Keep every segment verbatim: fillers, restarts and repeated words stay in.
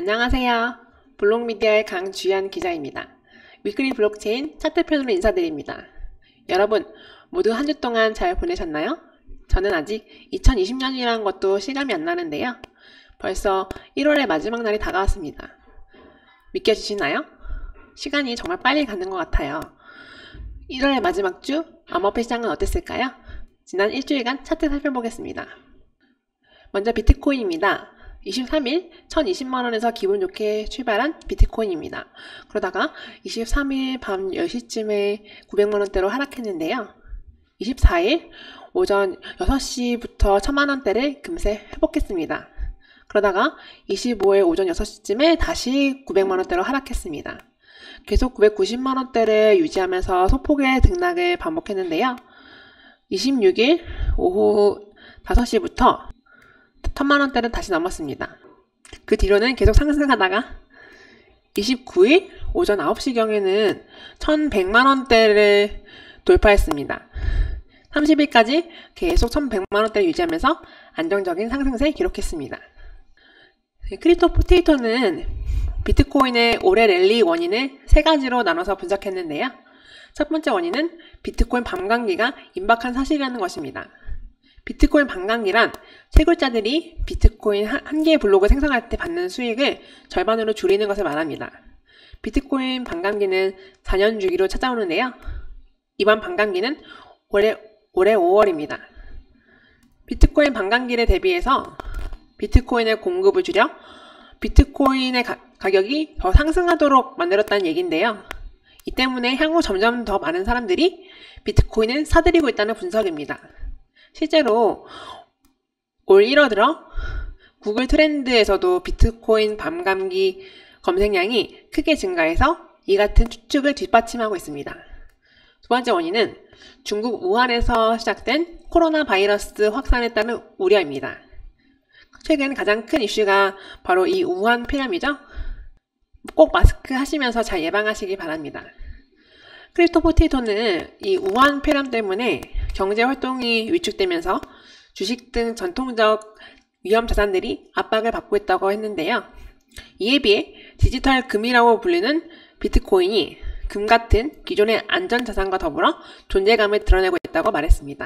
안녕하세요. 블록미디어의 강주연 기자입니다. 위클리 블록체인 차트편으로 인사드립니다. 여러분 모두 한 주 동안 잘 보내셨나요? 저는 아직 이천이십 년이라는 것도 실감이 안 나는데요. 벌써 일월의 마지막 날이 다가왔습니다. 믿겨지시나요? 시간이 정말 빨리 가는 것 같아요. 일월의 마지막 주 암호화폐 시장은 어땠을까요? 지난 일주일간 차트 살펴보겠습니다. 먼저 비트코인입니다. 이십삼 일 천이십만 원에서 기분 좋게 출발한 비트코인입니다. 그러다가 이십삼 일 밤 열 시쯤에 구백만 원대로 하락했는데요. 이십사 일 오전 여섯 시부터 천만 원대를 금세 회복했습니다. 그러다가 이십오 일 오전 여섯 시쯤에 다시 구백만 원대로 하락했습니다. 계속 구백구십만 원대를 유지하면서 소폭의 등락을 반복했는데요. 이십육 일 오후 다섯 시부터 천만 원대를 다시 넘었습니다. 그 뒤로는 계속 상승하다가 이십구 일 오전 아홉 시경에는 천백만 원대를 돌파했습니다. 삼십 일까지 계속 천백만 원대를 유지하면서 안정적인 상승세 기록했습니다. 크립토 포테이토는 비트코인의 올해 랠리 원인을 세 가지로 나눠서 분석했는데요. 첫 번째 원인은 비트코인 밤감기가 임박한 사실이라는 것입니다. 비트코인 밤감기란 채굴자들이 비트코인 한 개의 블록을 생성할 때 받는 수익을 절반으로 줄이는 것을 말합니다. 비트코인 밤감기는 사 년 주기로 찾아오는데요. 이번 밤감기는 올해, 올해 오월입니다. 비트코인 밤감기를 대비해서 비트코인의 공급을 줄여 비트코인의 가, 가격이 더 상승하도록 만들었다는 얘기인데요. 이 때문에 향후 점점 더 많은 사람들이 비트코인을 사들이고 있다는 분석입니다. 실제로 올 일월 들어 구글 트렌드에서도 비트코인 밤감기 검색량이 크게 증가해서 이 같은 추측을 뒷받침하고 있습니다. 두 번째 원인은 중국 우한에서 시작된 코로나 바이러스 확산에 따른 우려입니다. 최근 가장 큰 이슈가 바로 이 우한 폐렴이죠. 꼭 마스크 하시면서 잘 예방하시기 바랍니다. 크립토 포테이토는 이 우한 폐렴 때문에 경제 활동이 위축되면서 주식 등 전통적 위험 자산들이 압박을 받고 있다고 했는데요. 이에 비해 디지털 금이라고 불리는 비트코인이 금 같은 기존의 안전 자산과 더불어 존재감을 드러내고 있다고 말했습니다.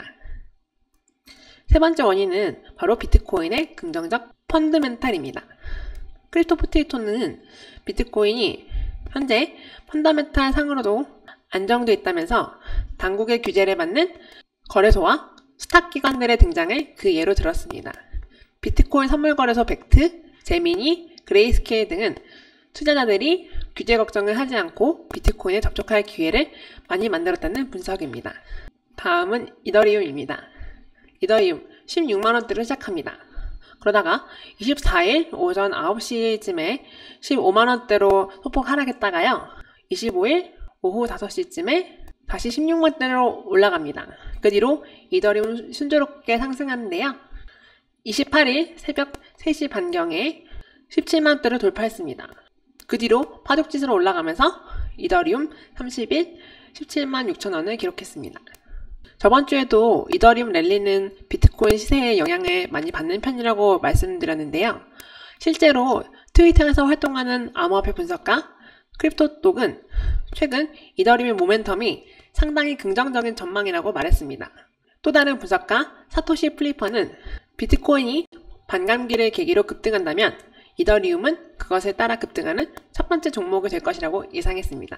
세 번째 원인은 바로 비트코인의 긍정적 펀더멘탈입니다. 크립토 포테이토는 비트코인이 현재 펀더멘탈 상으로도 안정되어 있다면서 당국의 규제를 받는 거래소와 스탁 기관들의 등장을 그 예로 들었습니다. 비트코인 선물거래소 벡트, 제미니, 그레이스케일 등은 투자자들이 규제 걱정을 하지 않고 비트코인에 접촉할 기회를 많이 만들었다는 분석입니다. 다음은 이더리움입니다. 이더리움 십육만 원대로 시작합니다. 그러다가 이십사 일 오전 아홉 시쯤에 십오만 원대로 소폭 하락했다가요. 이십오 일 오후 다섯 시쯤에 다시 십육만 원대로 올라갑니다. 그 뒤로 이더리움 순조롭게 상승하는데요. 이십팔 일 새벽 세 시 반경에 십칠만 원대를 돌파했습니다. 그 뒤로 파독지수로 올라가면서 이더리움 삼십 일 십칠만 육천 원을 기록했습니다. 저번 주에도 이더리움 랠리는 비트코인 시세에 영향을 많이 받는 편이라고 말씀드렸는데요. 실제로 트위터에서 활동하는 암호화폐 분석가 크립토독은 최근 이더리움의 모멘텀이 상당히 긍정적인 전망이라고 말했습니다. 또 다른 분석가 사토시 플리퍼는 비트코인이 반감기를 계기로 급등한다면 이더리움은 그것에 따라 급등하는 첫 번째 종목이 될 것이라고 예상했습니다.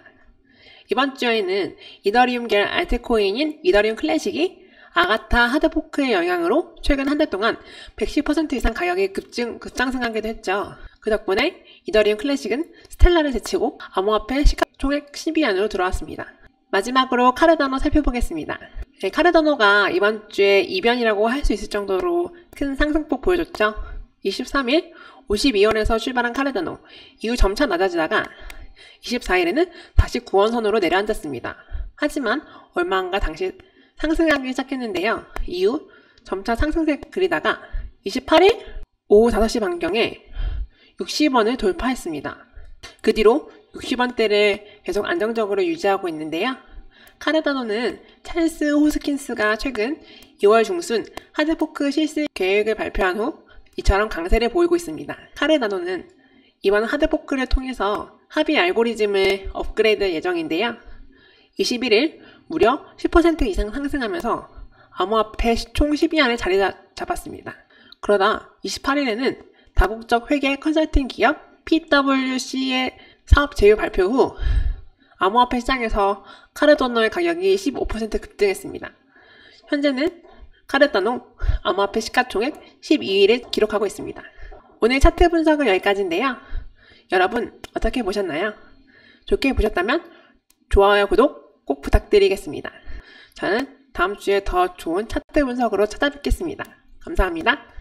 이번 주에는 이더리움계열 알트코인인 이더리움 클래식이 아가타 하드포크의 영향으로 최근 한 달 동안 백십 퍼센트 이상 가격이 급증, 급상승하기도 했죠. 그 덕분에 이더리움 클래식은 스텔라를 제치고 암호화폐 시가총액 십 위 안으로 들어왔습니다. 마지막으로 카르다노 살펴보겠습니다. 네, 카르다노가 이번 주에 이변이라고 할 수 있을 정도로 큰 상승폭 보여줬죠. 이십삼 일 오십이 원에서 출발한 카르다노, 이후 점차 낮아지다가 이십사 일에는 다시 구 원 선으로 내려앉았습니다. 하지만 얼마 안가 당시 상승하기 시작했는데요. 이후 점차 상승세 그리다가 이십팔 일 오후 다섯 시 반경에 육십 원을 돌파했습니다. 그 뒤로 육십 원대를 계속 안정적으로 유지하고 있는데요. 카르다노는 찰스 호스킨스가 최근 이월 중순 하드포크 실시 계획을 발표한 후 이처럼 강세를 보이고 있습니다. 카르다노는 이번 하드포크를 통해서 합의 알고리즘을 업그레이드 예정인데요. 이십일 일 무려 십 퍼센트 이상 상승하면서 암호화폐 총 십 위 안에 자리 잡았습니다. 그러다 이십팔 일에는 다국적 회계 컨설팅 기업 피더블유씨의 사업 제휴 발표 후 암호화폐 시장에서 카르다노의 가격이 십오 퍼센트 급등했습니다. 현재는 카르다노 암호화폐 시가총액 십이 위를 기록하고 있습니다. 오늘 차트 분석은 여기까지인데요. 여러분 어떻게 보셨나요? 좋게 보셨다면 좋아요, 구독 꼭 부탁드리겠습니다. 저는 다음 주에 더 좋은 차트 분석으로 찾아뵙겠습니다. 감사합니다.